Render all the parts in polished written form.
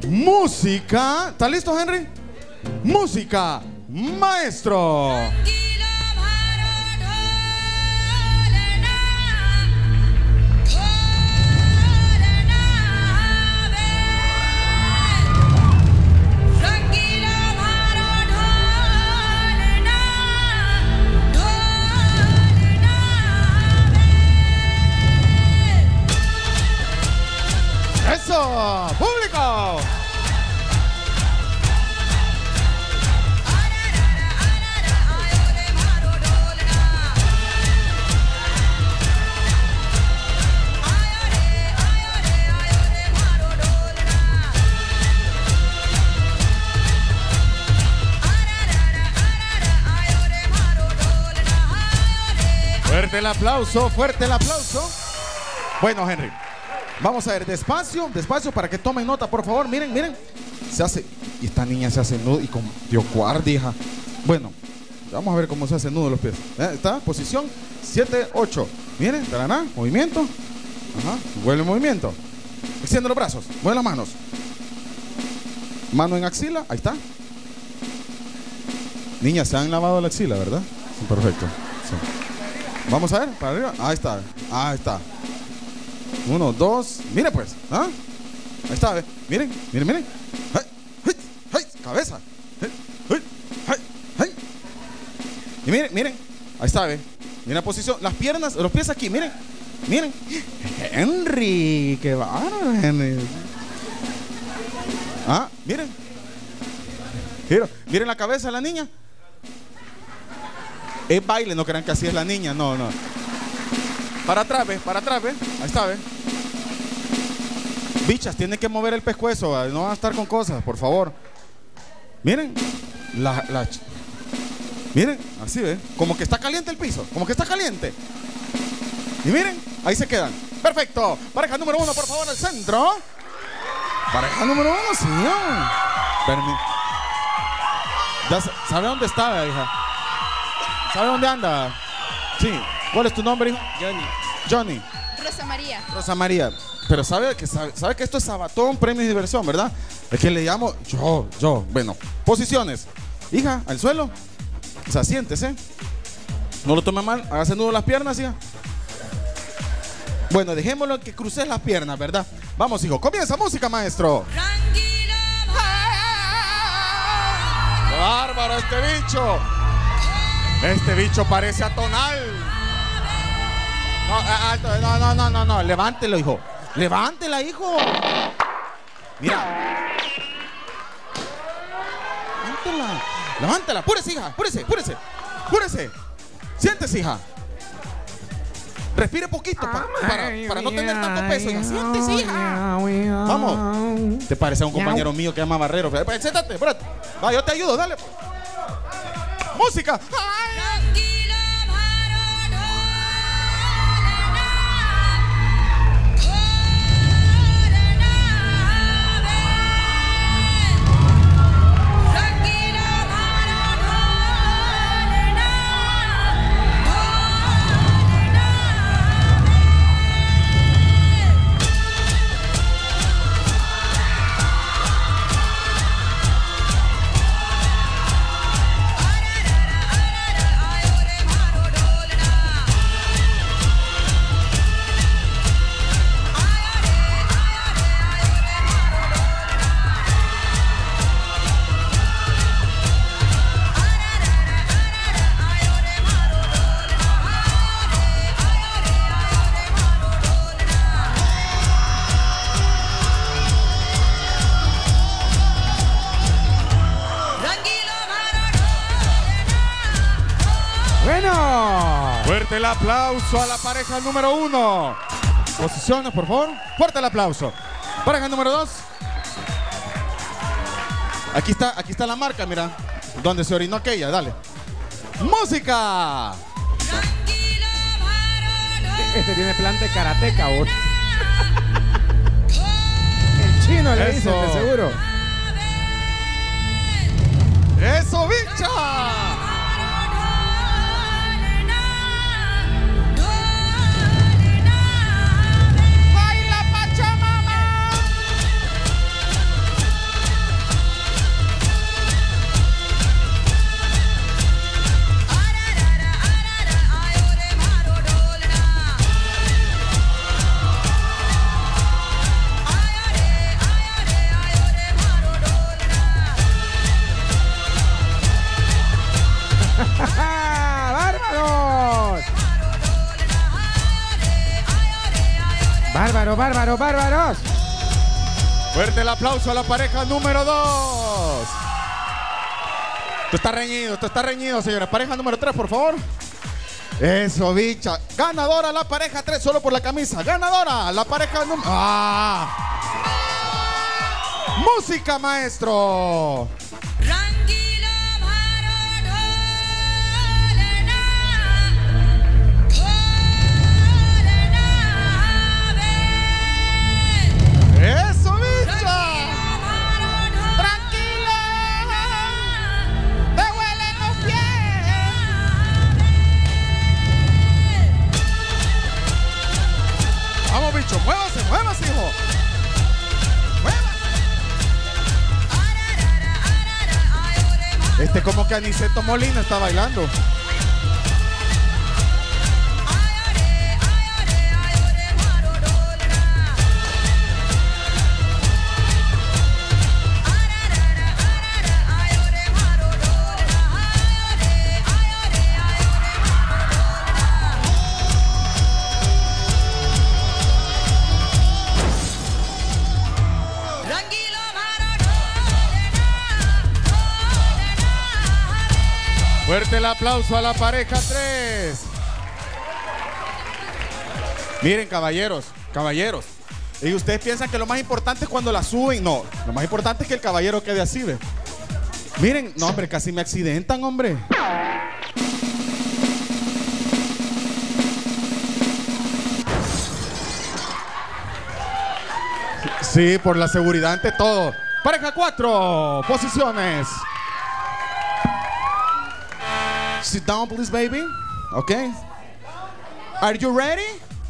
Música. ¿Está listo, Henry? Música, maestro. ¡Eso! ¡Público! Fuerte el aplauso, fuerte el aplauso. Bueno, Henry, vamos a ver, despacio, despacio para que tomen nota, por favor. Miren, miren. Se hace, y esta niña se hace nudo y con Dios guardia. Bueno, vamos a ver cómo se hace nudo los pies. Está, posición 7, 8. Miren, taraná, movimiento. Ajá, vuelve el movimiento. Extiende los brazos, mueve las manos. Mano en axila, ahí está. Niñas, se han lavado la axila, ¿verdad? Sí, perfecto. Sí. Vamos a ver, para arriba. Ahí está, ahí está. 1, 2, mire pues, ¿ah? Ahí está, ¿ve? Miren, miren, miren. ¡Hey! ¡Hey! ¡Hey! Cabeza. ¡Hey! ¡Hey! ¡Hey! ¡Hey! Y miren, miren. Ahí está, ¿ve? Miren la posición, las piernas, los pies aquí, miren. Miren. Henry, qué bárbaro, Henry. Ah, miren. Miren la cabeza de la niña. Es baile, no crean que así es la niña, no, no. Para atrás, ¿ves? Para atrás, ¿ves? Ahí está, ¿ves? Bichas, tienen que mover el pescuezo, ¿vale? No van a estar con cosas, por favor. Miren. Miren, así, ¿ves? Como que está caliente el piso, como que está caliente. Y miren, ahí se quedan. Perfecto. Pareja número 1, por favor, al centro. Pareja número 1, señor. ¿Ya sabe dónde está, hija? ¿Sabe dónde anda? Sí. ¿Cuál es tu nombre, hijo? Johnny. Johnny. Rosa María. Rosa María. Pero sabe que esto es Sabatón, premio de diversión, ¿verdad? Es que le llamo yo. Bueno, posiciones. Hija, al suelo. O sea, siéntese. No lo tome mal. Hágase nudo las piernas, hija. Bueno, dejémoslo que cruces las piernas, ¿verdad? Vamos, hijo. Comienza música, maestro. ¡Qué bárbaro este bicho! Este bicho parece atonal. No, alto, no. Levántelo, hijo. Levántela, hijo. Mira. Levántala. Apúrese, hija. Apúrese. Siéntese, hija. Respire poquito para no tener tanto peso. Hija. Siéntese, hija. Vamos. ¿Te parece a un compañero mío que llama Barrero? Siéntate, espérate. Va, yo te ayudo, dale. Música. Fuerte el aplauso a la pareja número 1. Posiciones, por favor. Fuerte el aplauso. Pareja número 2. Aquí está la marca, mira. Donde se orinó aquella, dale. ¡Música! Este tiene plan de karateca, vos. El chino le dice, de seguro. ¡Eso, bicha! bárbaros, bárbaros. Fuerte el aplauso a la pareja número 2. Esto está reñido, señores. Pareja número 3, por favor. Eso, bicha. Ganadora la pareja 3, solo por la camisa. Ganadora la pareja número... Música, maestro. Eso, bicha. Tranquila. Te huelen los pies. Vamos, bicho. Muévase, muévase, hijo. Muévase. Como que Aniceto Molina está bailando. Fuerte el aplauso a la pareja 3. Miren, caballeros. Y ustedes piensan que lo más importante es cuando la suben. No, lo más importante es que el caballero quede así, ¿ve? Miren, no, hombre, casi me accidentan, hombre. Sí, por la seguridad ante todo. Pareja 4, posiciones. Sit down, please, baby. Okay. Are you ready?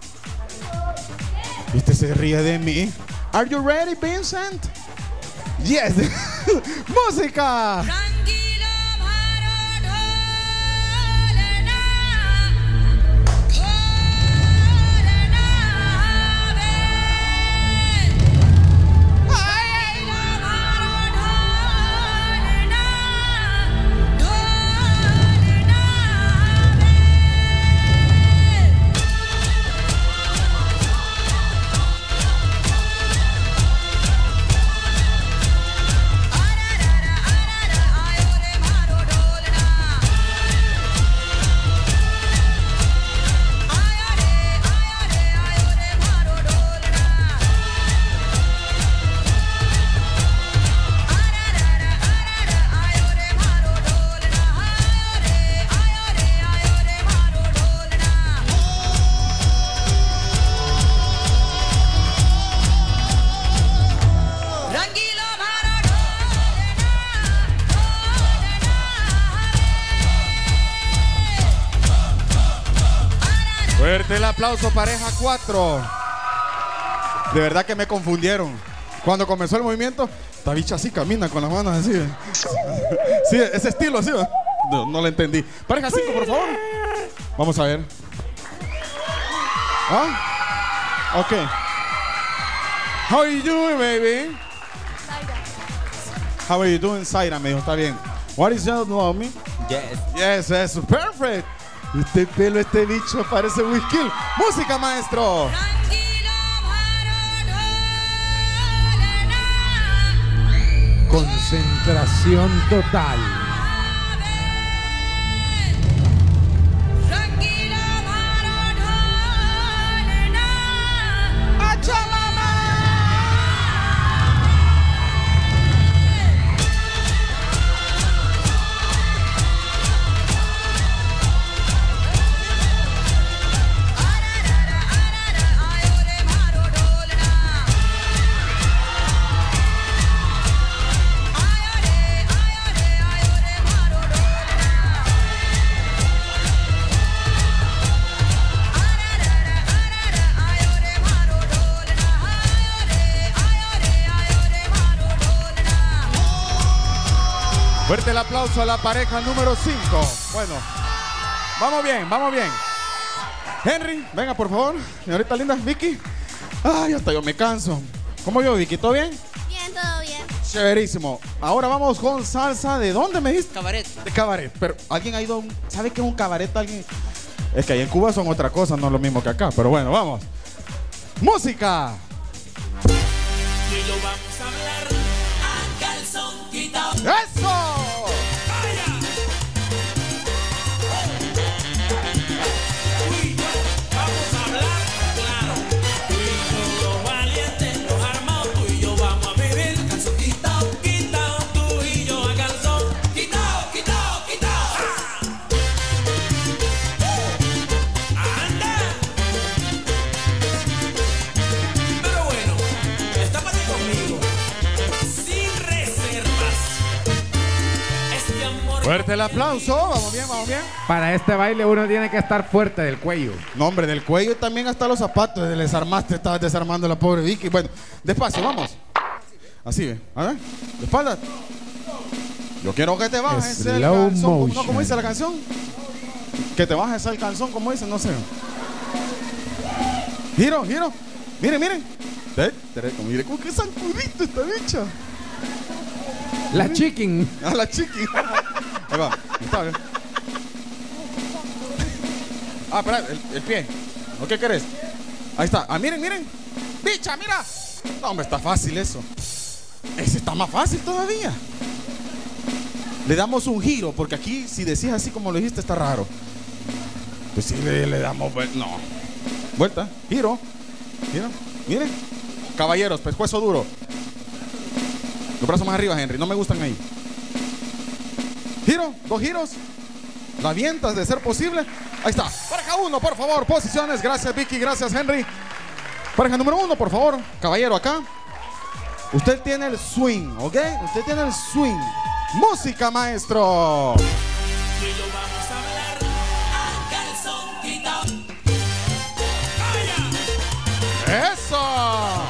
Este se ríe de mí. Are you ready, Vincent? Yes. Música. Fuerte el aplauso, pareja 4. De verdad que me confundieron. Cuando comenzó el movimiento, esta bicha así camina con las manos así. Sí, ese estilo así. No lo entendí. Pareja 5, por favor. Vamos a ver. ¿Ah? Ok. How are you doing, baby? How are you doing, Zaira? Me dijo, está bien. What is your name? Yes. Yes, perfect. Este pelo, este bicho parece whisky. Música, maestro. Concentración total. Fuerte el aplauso a la pareja número 5. Bueno, vamos bien, vamos bien. Henry, venga por favor. Señorita linda, Vicky. Ay, hasta yo me canso. ¿Cómo yo, Vicky? ¿Todo bien? Bien, todo bien. Chéverísimo. Ahora vamos con salsa. ¿De dónde me diste? Cabaret. De cabaret. Pero alguien ha ido a un... ¿Sabe qué es un cabaret? Alguien... Es que ahí en Cuba son otra cosa, no es lo mismo que acá. Pero bueno, vamos. Música. Tú y yo vamos a hablar a calzón quitado. ¡Eso! ¡Vaya! Tú y yo vamos a hablar claro. Tú y yo, los valientes, los armados. Tú y yo vamos a vivir calzón quitado, quitado. Tú y yo a calzón quitado, quitado, quitado. ¡Anda! Pero bueno, estápate conmigo, sin reservas. Este amor. Fuerte el aplauso. Vamos bien, vamos bien. Para este baile uno tiene que estar fuerte del cuello. No, hombre, del cuello y también hasta los zapatos. Le desarmaste, estabas desarmando a la pobre Vicky. Bueno, despacio, vamos. Así, ve. A ver, de espalda. Yo quiero que te bajes el Slow calzón. ¿No? motion. ¿Cómo dice la canción? Que te bajes el calzón, como dice, no sé. Giro, giro. Miren, miren. Mire, ¿cómo que sacudito esta bicha? La chicken. A la chiqui. Ahí va. Está bien. Ah, espera, el pie. ¿O qué querés? Ahí está. Ah, miren, miren. Bicha, mira. No, hombre, está fácil eso. Ese está más fácil todavía. Le damos un giro, porque aquí, si decís así como lo dijiste, está raro. Pues sí, le damos. No. Vuelta. Giro. Giro. Miren. Caballeros, pescuezo duro. Los brazos más arriba, Henry. No me gustan ahí. Giro. 2 giros. La avientas de ser posible. Ahí está. Pareja 1, por favor. Posiciones. Gracias, Vicky. Gracias, Henry. Pareja número 1, por favor. Caballero, acá. Usted tiene el swing, ¿ok? Usted tiene el swing. Música, maestro. Tú y yo vamos a hablar a calzón quitado. ¡Vaya! ¡Eso!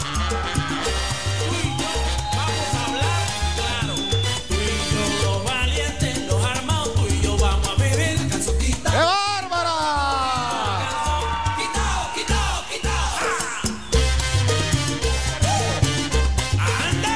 Tú y yo vamos a hablar claro. Tú y yo, los valientes, los armados. Tú y yo vamos a vivir calzón ¡Qué quitado. bárbara! Calzón quitado, quitado, quitado. ¡Anda!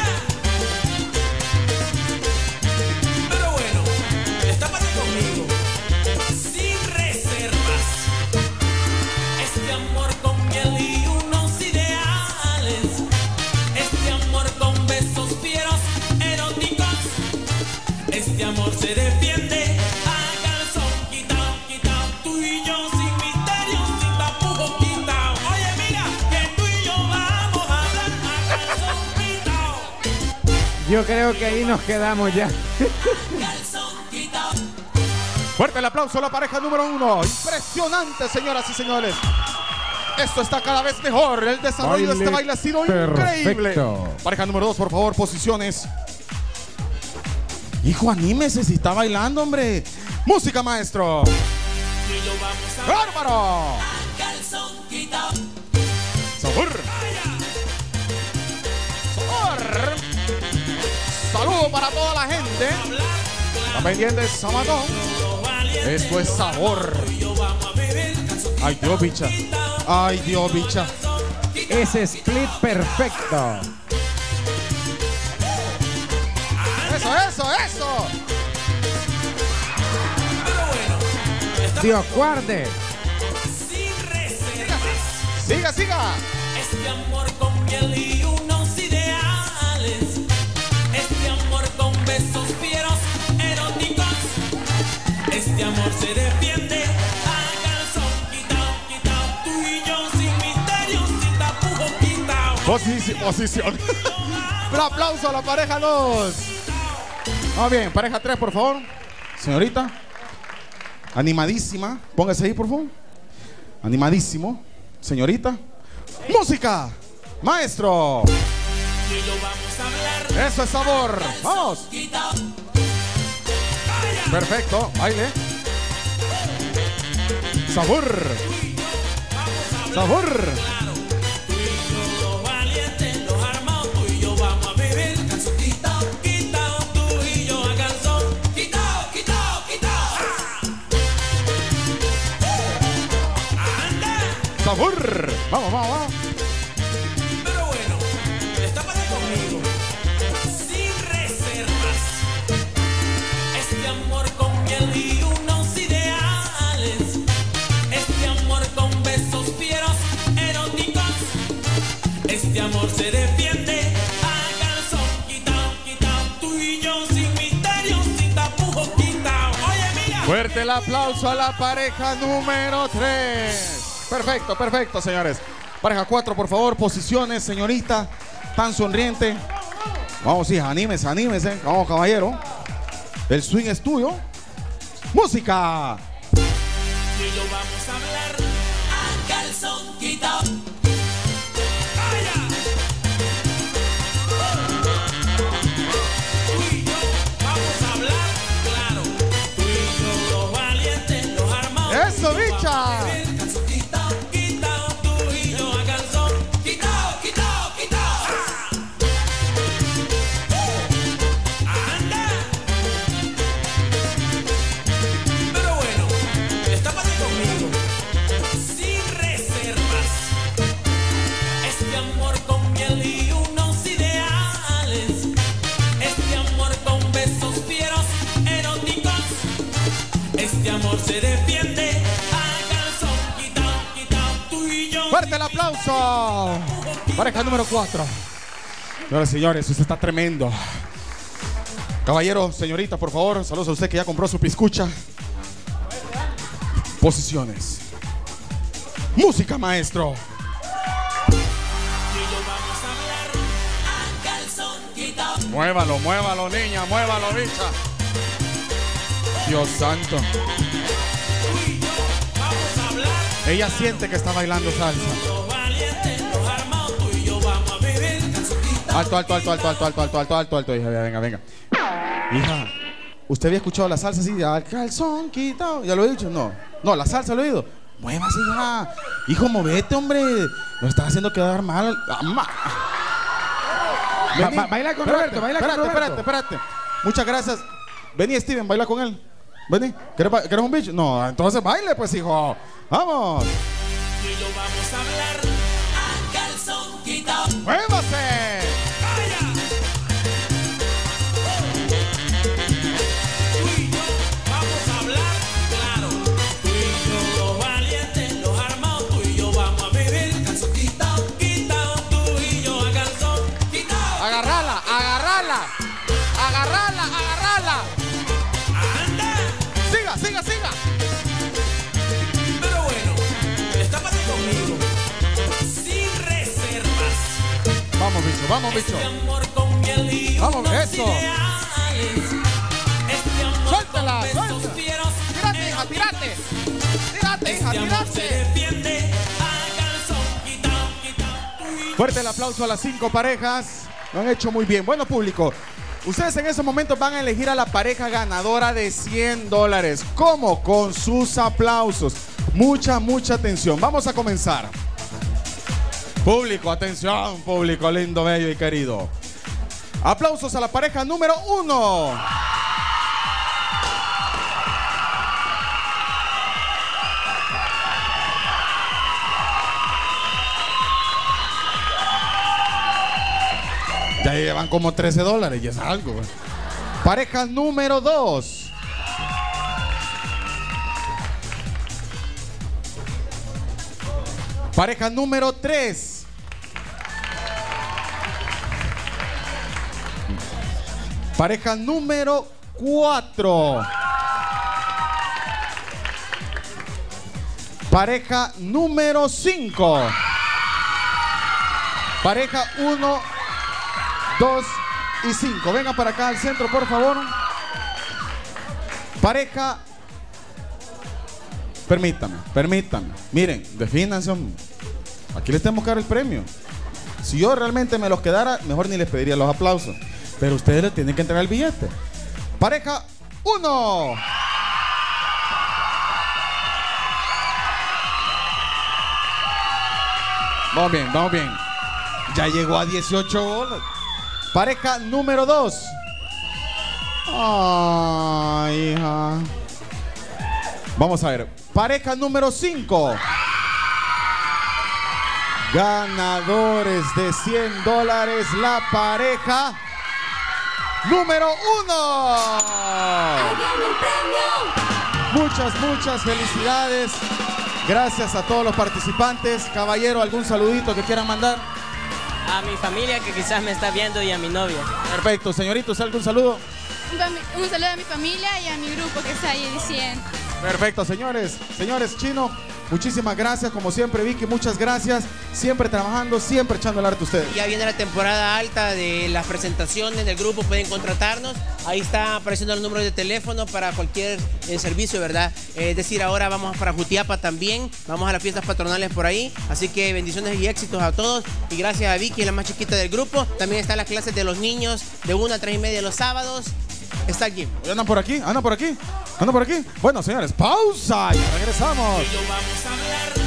Pero bueno, estápate conmigo, sin reservas. Este amor con miel y unos ideales. Este amor con besos fieros, eróticos. Este amor se defiende a calzón quitado, quitado. Tú y yo sin misterio, sin tapujos quitado. Oye, mira, que tú y yo vamos a hablar a calzón quitado. Yo creo que ahí nos quedamos ya. Calzón quitado. Fuerte el aplauso a la pareja número 1. Impresionante, señoras y señores. Esto está cada vez mejor. El desarrollo de este baile ha sido increíble. perfecto. Pareja número 2, por favor, posiciones. Hijo, anímese si está bailando, hombre. Música, maestro. Tú y yo vamos a hablar ¡Bárbaro! a calzón quitado. Sabor. Sabor. Saludo para toda la gente. Hablar Está claro. pendiente de Sabatón. Los valientes, Esto es sabor. tú y yo vamos a vivir calzón Ay, Dios, bicha. Ay, Dios, bicha. quitado. Ese split perfecto. Eso, eso, eso. Pero bueno, está Dios guarde. sin reservas. Siga, siga. Este amor con miel y unos ideales. Este amor con besos fieros, eróticos. Este amor se defiende a calzón quitado, quitado. Tú y yo sin misterio, sin tapujos quitado. Posición. Un aplauso a la pareja 2. Muy bien, pareja 3, por favor. Señorita. Animadísima. Póngase ahí, por favor. Animadísimo. Señorita. Música. Maestro. Tú y yo vamos a hablar Eso es sabor. Vamos. quitado. Perfecto. Baile. Sabor. Sabor. Claro, tú y yo, los valientes, los armados. Tú y yo vamos a vivir calzón quitado, quitado. Tú y yo a calzón quitado, quitado, quitado. ¡Anda! Sabor. Vamos, vamos, vamos. Pero bueno, estápate conmigo, sin reservas. Este amor con miel y unos ideales. Este amor con besos fieros, eróticos. Fuerte el aplauso a la pareja número 3. Perfecto, perfecto, señores. Pareja 4, por favor, posiciones, señorita. Tan sonriente. Vamos, hija, anímese, anímese. Vamos, caballero. El swing es tuyo. ¡Música! Y lo vamos a hablar a calzón quitado. ¡Vaya! Tú y yo vamos a hablar claro. Tú y yo los valientes, los armados. ¡Eso, bicha! Calzón quitado, quitado. Tú y yo a calzón quitado, quitado, quitado. ¡Anda! Pero bueno, estápate conmigo, sin reservas. Este amor con miel y unos ideales. Este amor con besos fieros, eróticos. Este amor se defiende a calzón quitado, quitado. Tú y yo. ¡Fuerte el aplauso! Pareja número 4. Señoras y señores, usted está tremendo. Caballero, señorita, por favor, saludos a usted que ya compró su piscucha. Posiciones. Música, maestro. Y lo vamos a hablar a calzón quitado. Muévalo, muévalo, niña, muévalo, bicha. Dios santo. Tú y yo vamos a hablar. Ella siente que está bailando salsa. Los valientes, los armados. Tú y yo vamos a vivir calzón quitado. Alto, alto, alto, alto, alto, alto, alto, alto, alto, alto, hija, venga, venga. Hija, ¿usted había escuchado la salsa así? Al calzón quitado. ¿Ya lo he dicho? No. No, la salsa lo he oído. Muévase, hija. Hijo, movete, hombre. Nos estás haciendo quedar mal. Vení. Baila con Espérate, Roberto, baila con espérate, Roberto. espérate. Muchas gracias. Vení, Steven, baila con él. Vení. ¿Quieres un bicho? No, entonces baile, pues, hijo. Vamos. Y lo vamos a hablar a calzón quitado. ¡Muévase! ¡Vaya! Tú y yo vamos a hablar claro. Tú y yo los valientes, los armados. Tú y yo vamos a vivir calzón quitado, quitado. Tú y yo a calzón quitado. Agarrala, agarrala. Agarrala, agarrala. ¡Anda! Siga, siga, siga. Pero bueno, estápate conmigo, sin reservas. Vamos, bicho, vamos, bicho. Este amor con miel y Vamos, unos eso. ideales. Este amor Suéltala, con besos suelta. fieros, Tírate, hija, tírate. Tírate, hija, este amor se tírate. defiende a calzón quitado, quitado. Tú y Fuerte el aplauso a las 5 parejas. Lo han hecho muy bien. Bueno, público, ustedes en estos momentos van a elegir a la pareja ganadora de $100. ¿Cómo? Con sus aplausos. Mucha, mucha atención. Vamos a comenzar. Público, atención, público lindo, bello y querido. Aplausos a la pareja número 1. Ya llevan como $13 y es algo. Güey. Pareja número 2. Pareja número 3. Pareja número 4. Pareja número 5. Pareja 1, 2 y 5. Vengan para acá al centro, por favor. Pareja. Permítanme. Miren, defínanse. Aquí les tenemos que dar el premio. Si yo realmente me los quedara, mejor ni les pediría los aplausos. Pero ustedes le tienen que entregar el billete. Pareja 1. Vamos bien, vamos bien. Ya llegó a $18. Pareja número 2. Ay, hija. Vamos a ver. Pareja número 5. Ganadores de $100. La pareja número 1. Muchas felicidades. Gracias a todos los participantes. Caballero, ¿algún saludito que quieran mandar? A mi familia que quizás me está viendo y a mi novia. Perfecto. Señoritos, ¿algún saludo? Un saludo a mi familia y a mi grupo que está ahí diciendo. Perfecto, señores. Señores, Chino, muchísimas gracias. Como siempre, Vicky, muchas gracias. Siempre trabajando, siempre echando el arte a ustedes. Ya viene la temporada alta de las presentaciones del grupo, pueden contratarnos. Ahí está apareciendo el número de teléfono para cualquier servicio, ¿verdad? Es decir, ahora vamos para Jutiapa también, vamos a las fiestas patronales por ahí. Así que bendiciones y éxitos a todos. Y gracias a Vicky, la más chiquita del grupo. También están las clases de los niños de 1 a 3 y media los sábados. Está aquí. ¿Andan por aquí? ¿Andan por aquí? ¿Andan por aquí? Bueno, señores, pausa y regresamos. Y yo vamos a hablar